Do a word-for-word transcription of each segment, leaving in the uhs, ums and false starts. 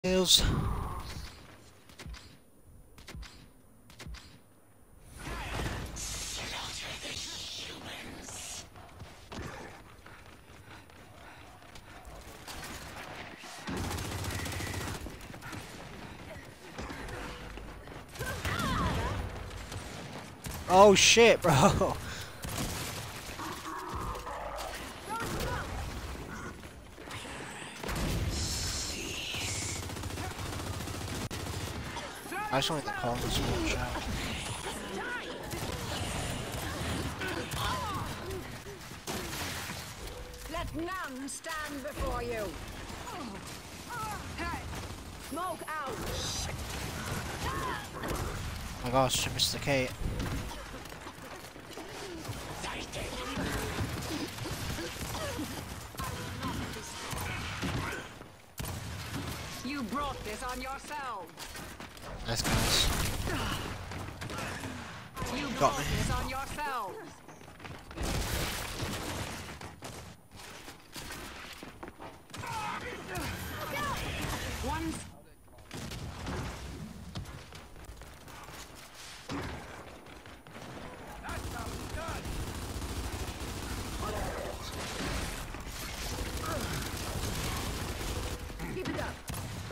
Hills. Oh shit, bro. I just wanted to call this one shot. Let none stand before you. Smoke out. Oh my gosh, Mister Kate. You brought this on yourself. Nice guys. You Got brought me. this on yourselves. One. Keep it up.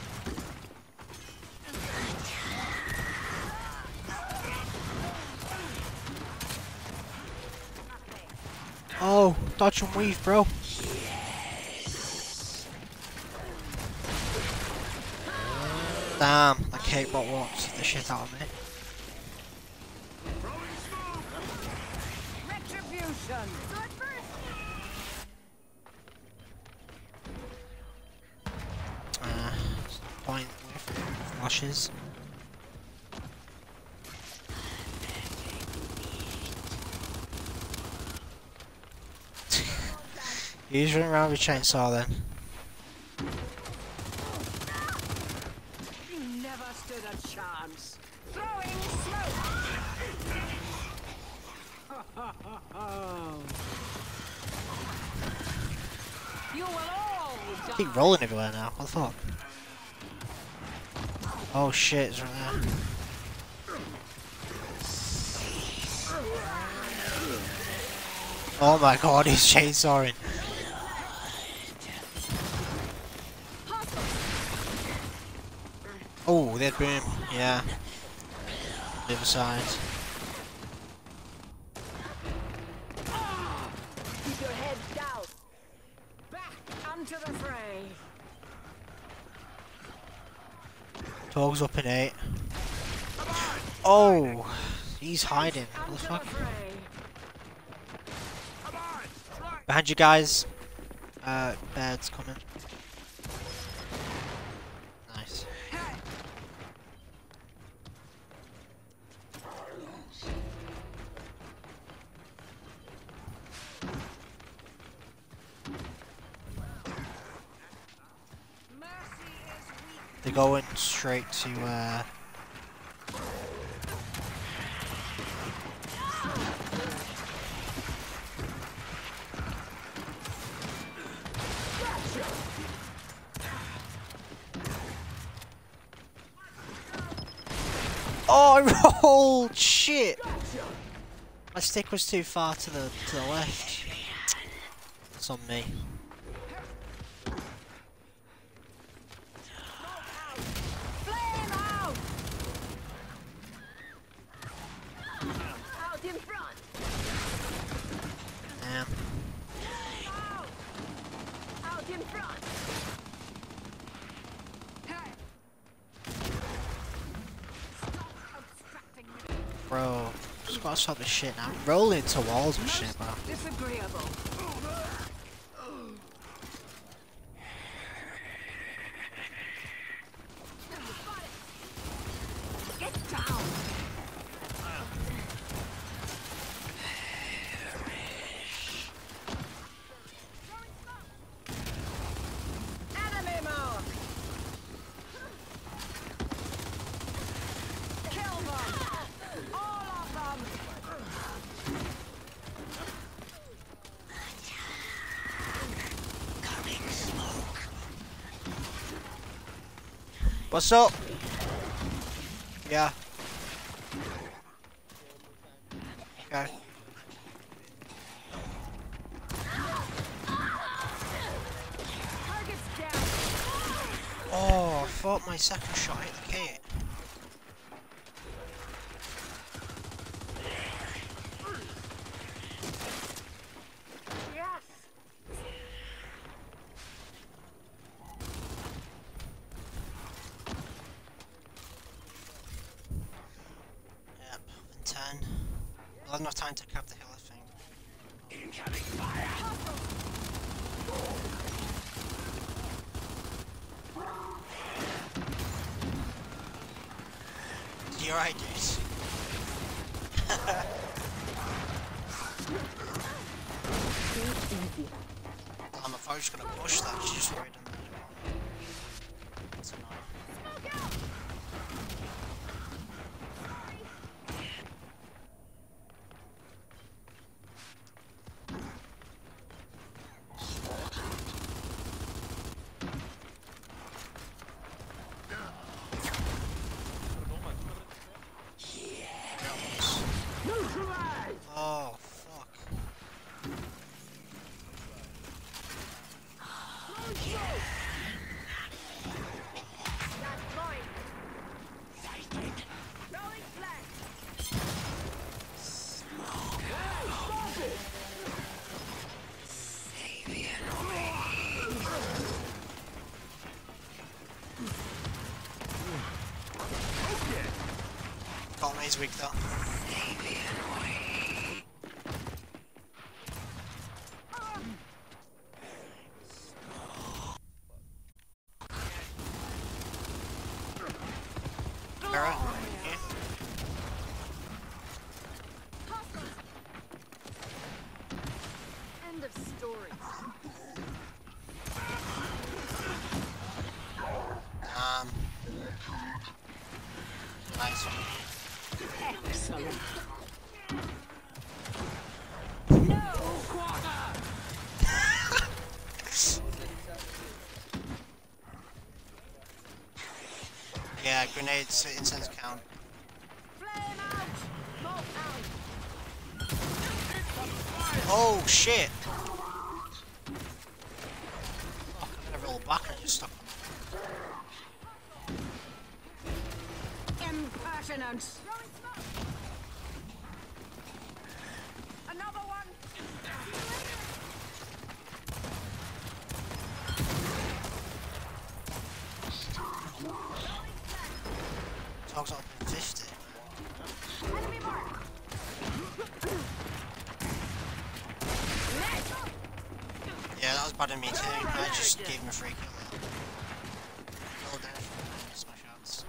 Oh, dodge and weave, bro. Damn, that Kate bot walked the shit out of me. Retribution. Uh, point with flashes. He's running around with a chainsaw then. You never stood a chance. Throwing smoke. You will all die. Keep rolling everywhere now. What the fuck? Oh shit, it's right there. Oh my god, he's chainsawing. Oh, they're boom. Yeah. The other side. Keep your head down. Back onto the fray. Dog's up in eight. Oh, he's hiding. What the Onto fuck? the fray. Behind you guys. Uh, birds coming. Nice. They're going straight to, uh... Oh, I rolled! Shit! My stick was too far to the to the left. It's on me. Flame out. Out in front. Damn. Out. Out in front. Stop obstructing me. Bro, just gotta stop this shit now. Roll into walls and shit, bro. Disagreeable. Get down. Enemy mark. Kill them. All of them. What's up? Yeah. Okay. Target's down. Oh, I thought my second shot hit the kit. Yes. Yep, and ten. We'll have enough time to cap the hill, I think. Incoming fire! You're right, dude. Um, if I was just gonna push that, she's just right in there. That's annoying. Oh, fuck. That's mine. Throwing flash. Colton's weak though. Alright. Yeah. End of story. Um. Nice. Excellent. Yeah, grenades, incense count. Flame out. Smoke out. Oh shit! Fuck, I gotta roll back and just stop. Impertinent. Throwing smoke. Another one. Talks up in fifty. Enemy mark. Next. Yeah, that was bad of me too. I just gave him a free kill there. Hold down for smash shots.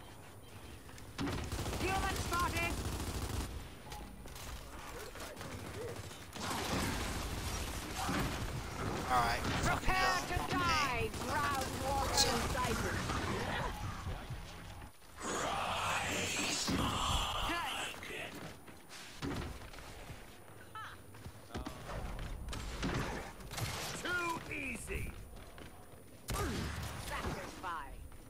Human spotted. Alright, fucking Prepare hell. to Fucking die. Ground war insider. Too easy! Satisfy.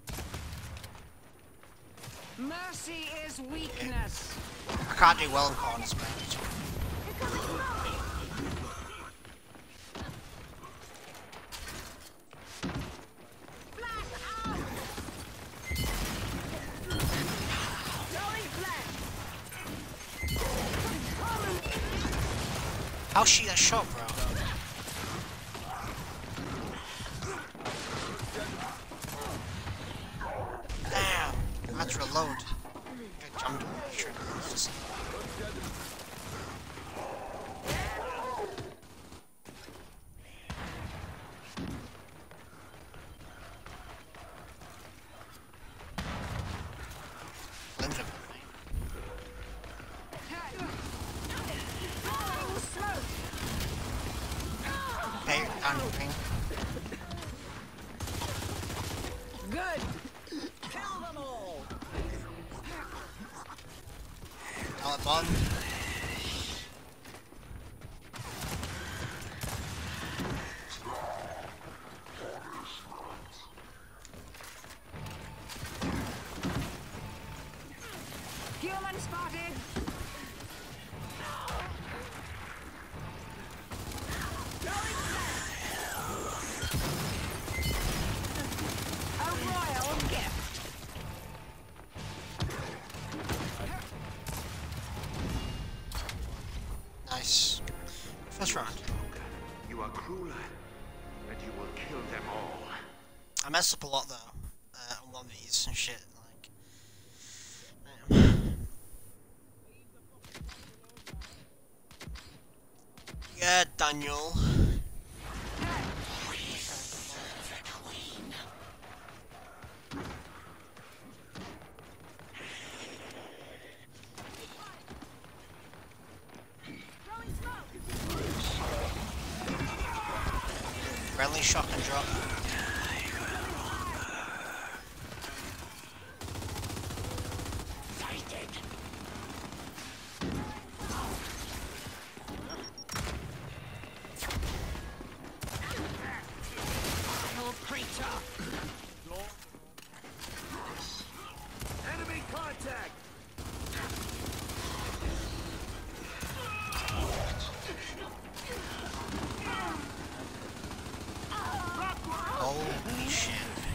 Mercy is weakness. I can't do well in corners, man. Flash out. Throwing flash. How's she that shot, bro? Damn, I had to reload. I jumped on my shirt. It's just- Linda, Throwing smoke. hey, down the ring. Good. Kill them all. Dollar bond. That's right. You are crueler, and you will kill them all. I messed up a lot though uh, on one of these and shit. Like, damn. Yeah, Daniel. Friendly shock and drop. Enemy contact! Holy shit.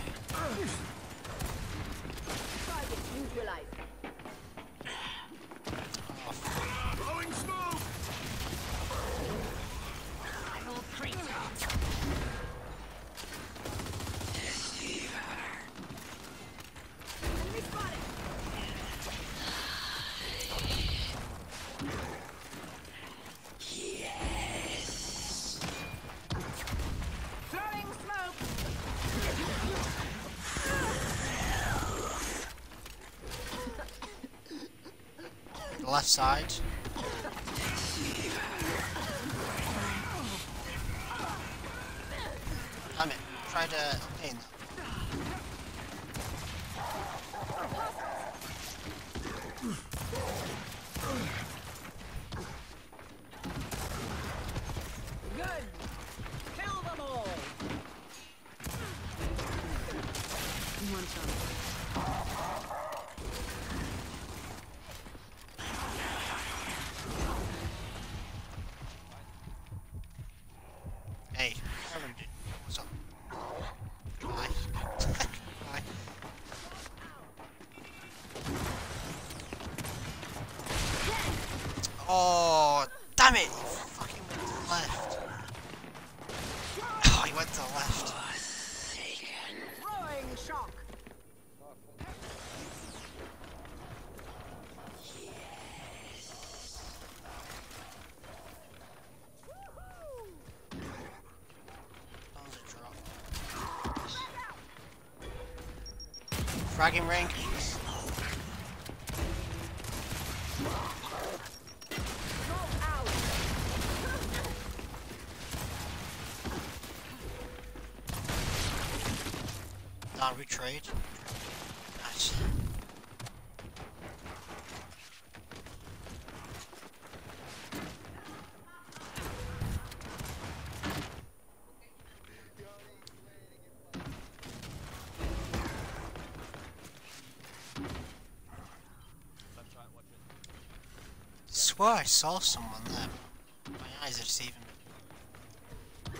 Oh, fuck. Blowing smoke! Throwing smoke. The left side. Damn it. Try to in. Good. Kill them all. One shot. Hey, Aaron, dude. What's up? Hi. Hi. Oh, damn it! He fucking went to the left. Oh, he went to the left. Throwing shock. That was a drop. Fragging ring. Smoke out. Nah, retrade. Nice. Swear I saw someone there. My eyes are deceiving me.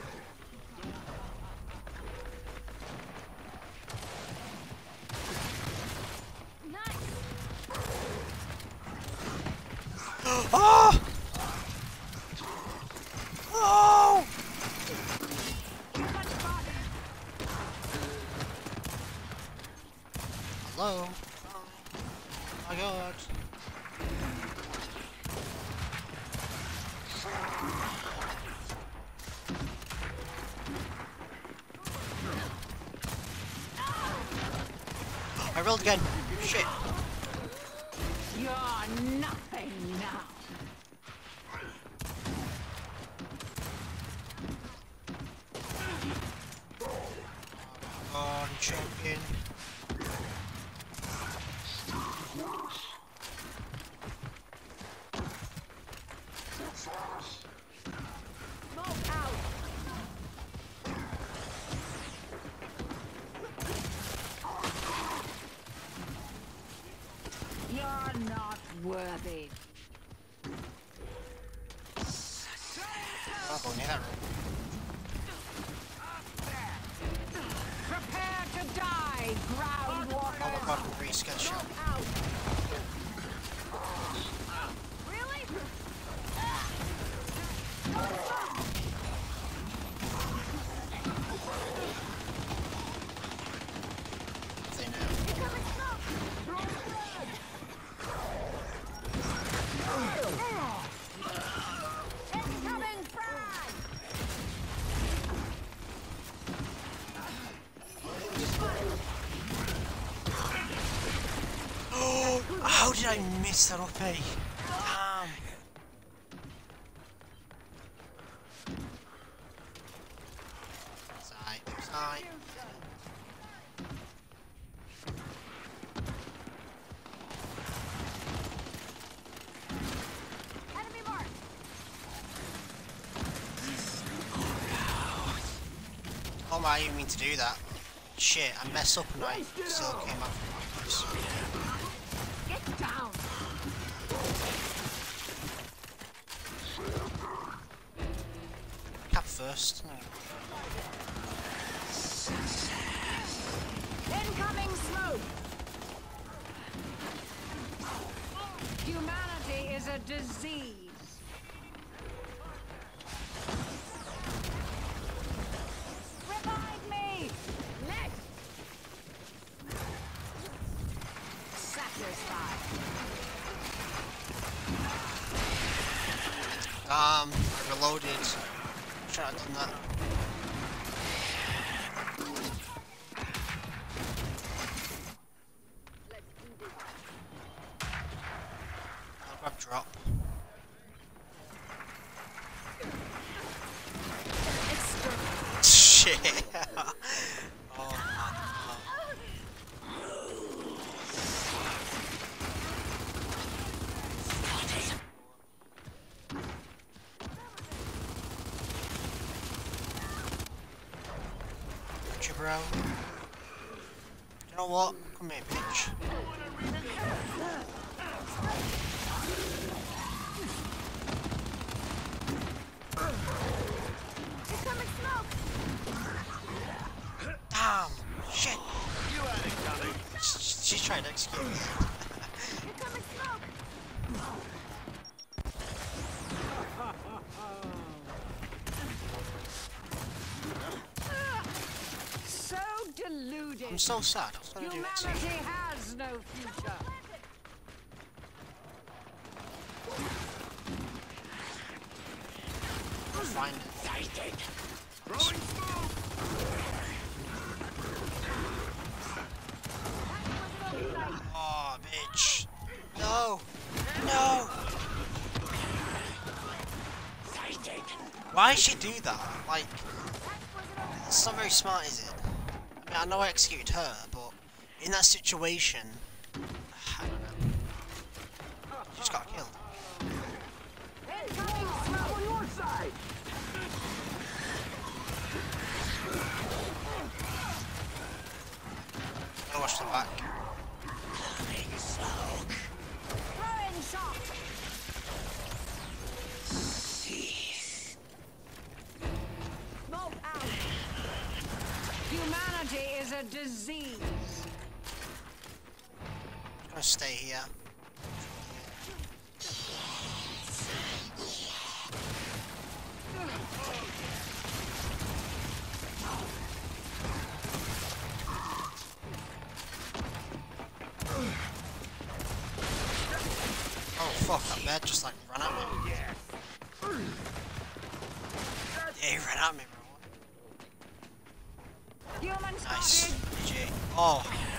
Oh! Oh! Hello? Oh my god. I rolled again. Shit. You're nothing now. Oh, I'm choking. Smoke out. You're not worthy. I'll go near that room. Prepare to die, ground Oh my walkers. god, Reese, get shot. Out. Really? How did I miss that up, eh? Damn. Side, side. Enemy mark. Oh my, I didn't mean to do that. Shit, I messed up and I still came out from that place. Get down. Cap first. No. Incoming smoke. Humanity is a disease. Revive me. Let. Satisfied. Um, I reloaded. Should have done that. I'll grab drop. Shit. Oh man. Bro. You know what? Come here, bitch. Incoming smoke. Damn! Shit! You had it coming. She's trying to execute me. Incoming smoke. So deluded. I'm so sad. I was gonna do it too. Humanity has no future. Find it. Oh, bitch. No. No. Why did she do that? Like, it's not very smart, is it? I mean, I know I executed her, but in that situation, I don't know. She just got killed. Incoming smoke on your side. Gotta watch the back. Throwing shot. Smoke out. Humanity is a disease. I'm gonna stay here. Oh fuck, that bed just like ran at me. Yeah, he ran at me, bro. Human Nice. spotted. G G. Oh.